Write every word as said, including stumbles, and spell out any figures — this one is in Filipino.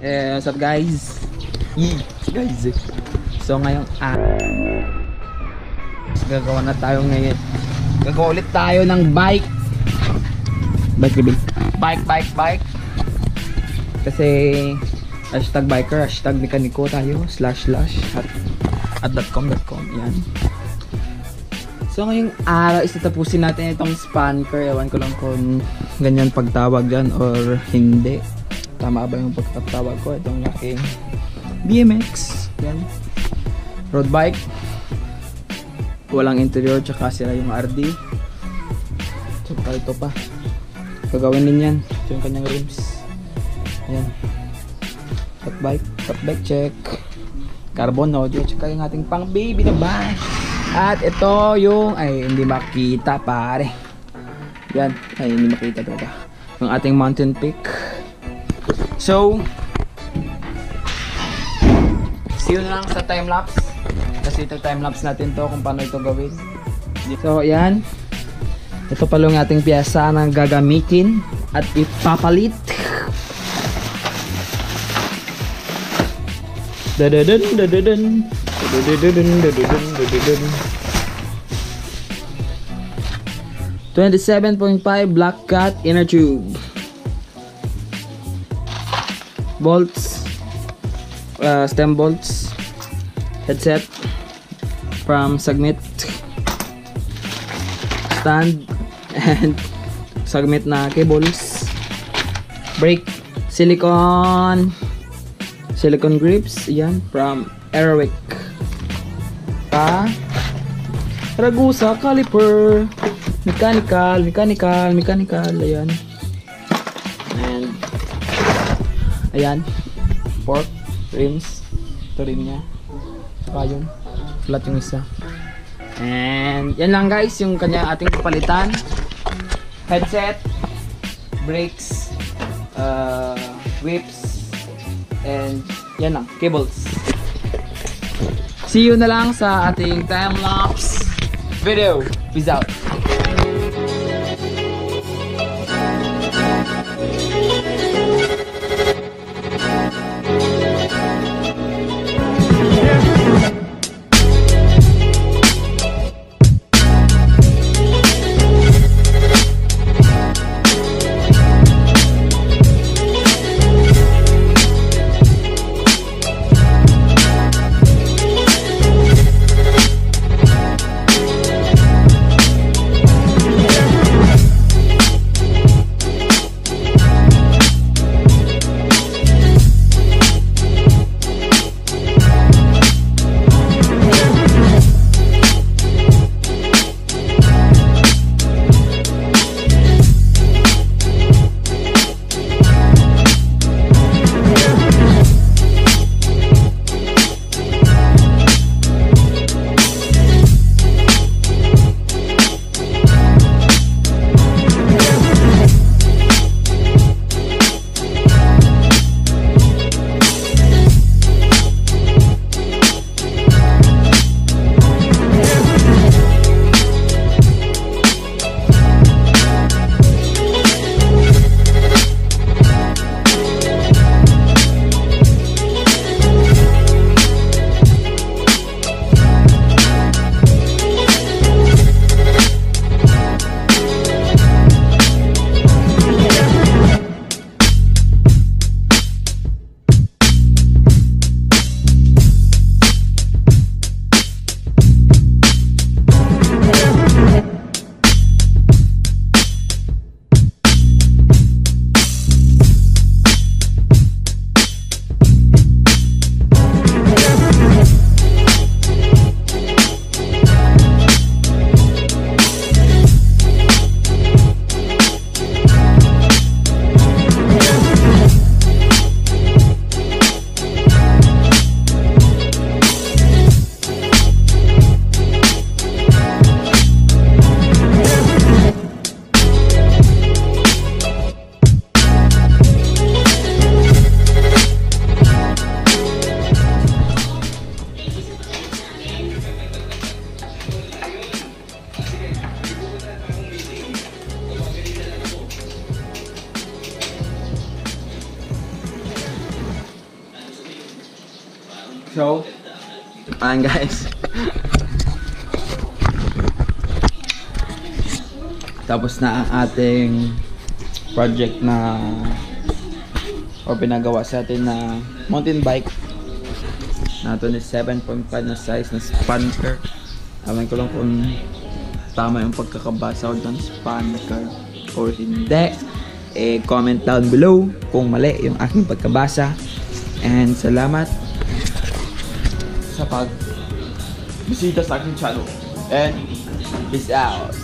Eh, what's up guys? Yee, guys. So ngayong ah, gagawa na tayo ngayon. Gagawa ulit tayo ng bike. Bike reveal. Bike, bike, bike. Kasi hashtag biker, hashtag mekaniko tayo, slash slash at at .com .com, yan. So ngayong araw is tatapusin natin itong spanker. Ewan ko lang kung ganyan pagtawag dyan or hindi. Tama ba yung pagtatawag ko? Itong aking B M X, yan, road bike, walang interior, tsaka sira yung R D, tsaka ito pa gagawin din yan. Ito yung kanyang rims, yan, top bike, top bike check, carbon audio, tsaka yung ating pang baby na bike. At ito yung, ay hindi makita pare, yan, ay hindi makita talaga, yung ating mountain peak. So see you na lang sa time-lapse. Kasi ito time-lapse natin to kung paano ito gawin. So ayan, ito pala yung ating piyesa na gagamitin at ipapalit. Dadadun, dadadun, dadadun, dadadun, dadadun. twenty-seven point five black cat inner tube. Bolts, uh, stem bolts, headset from Sagmit, stand and Sagmit na cables, brake, silicone silicone grips, yan, from Aerowick, pa Ragusa caliper, mechanical mechanical mechanical, ayan. Ayan, fork, rims, ito rim nya, saka yun, flat yung isa. And yan lang guys, yung kanya ating papalitan. Headset, brakes, uh, whips, and yan lang, cables. See you na lang sa ating time-lapse video. Peace out. So, ayan guys. Tapos na ang ating project na o pinagawa sa atin na mountain bike. Nato ni seven point five na size na span car. Alam ko lang kung tama yung pagkakabasa ko doon, span car or hindi. Eh, comment down below kung mali yung aking pagkabasa. And salamat sa pag bisita sa aking channel. And peace out.